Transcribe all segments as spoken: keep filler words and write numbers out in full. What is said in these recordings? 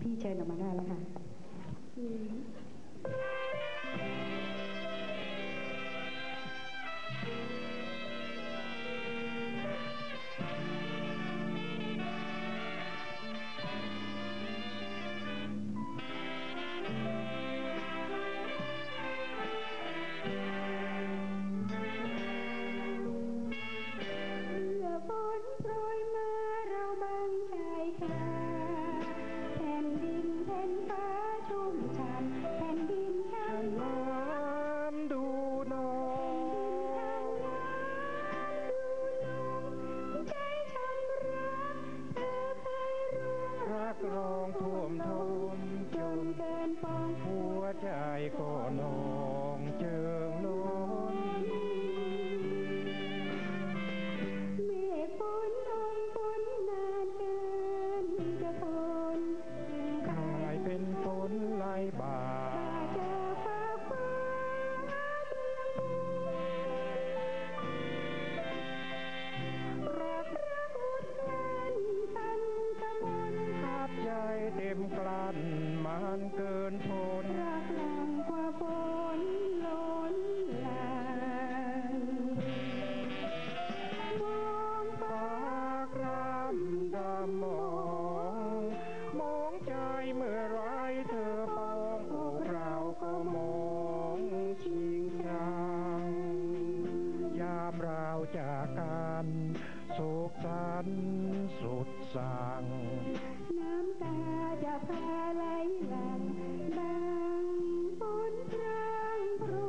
พี่เชิญออกมาได้แล้วค่ะร้องท่วมท้นจนเกินปองหัวใจก็นองเจิงล้นเมฆฝนลงฝนนานเกินจะทนกลายเป็นฝนไหลบ่าเจอฟ้าฟ้าเมืองรักรักอุดกลั้นตันกระมนขับใจเต็มกลั้นมันเกินทนรักหลังกว่าฝนล้นหลางมองฟ้ากรำดำมองมองใจเมื่อไรเธอปองพวกเราก็มองชิงชังยามเราจากกันโศกสันสุดสั่งน้ำตาจะพาไหลหลั่งดังฝนพรางพรู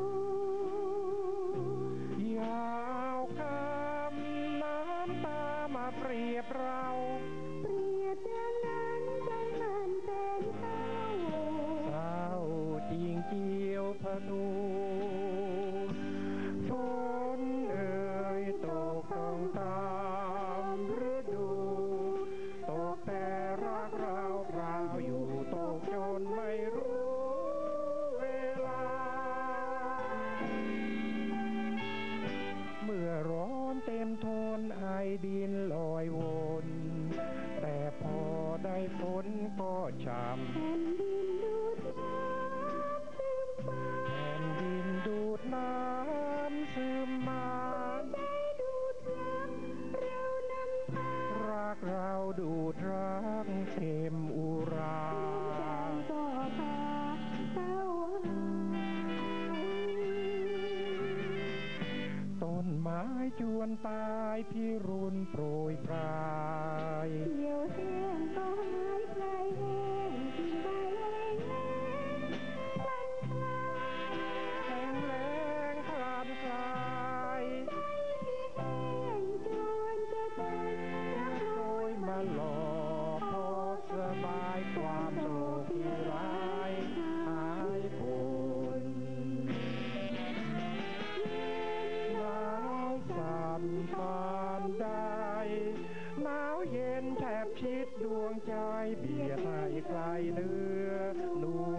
ยาวคำน้ำตามาเปรียบเราเปรียบอย่างนั้นใจมันเป็นเศร้าเศร้าจริงเจียวพนูฝนเอ่ยตกต้องตามฤดูตกแต่รักเราเปล่าอยู่ตกจนไม่รู้เวลาเมื่อร้อนเต็มทนไอดินลอยวนแต่พอได้ฝนก็ช้ำแผ่นดินดูดน้ำซึมมาแผ่นดินดูดน้ำซึมมาได้ดูดรักเรานำพารักเราดูดรักเต็มอุราใจก็พาเศร้าต้นไม้จวนตายพิรุณโปรยปลายเหี่ยวแห้งก็หายไกลแห้งทิ้งใบแห้งแล้งคลันคลายแห้งแล้งคลันคลายใจที่แห้งจวนจะตายรักโรยมาหลอกพอสบายความโศกที่ร้ายหายพ้นหนาวสั่นปานใดหนาวเย็นแทบชิดดวงใจเบียดให้ไกลเนื้อนู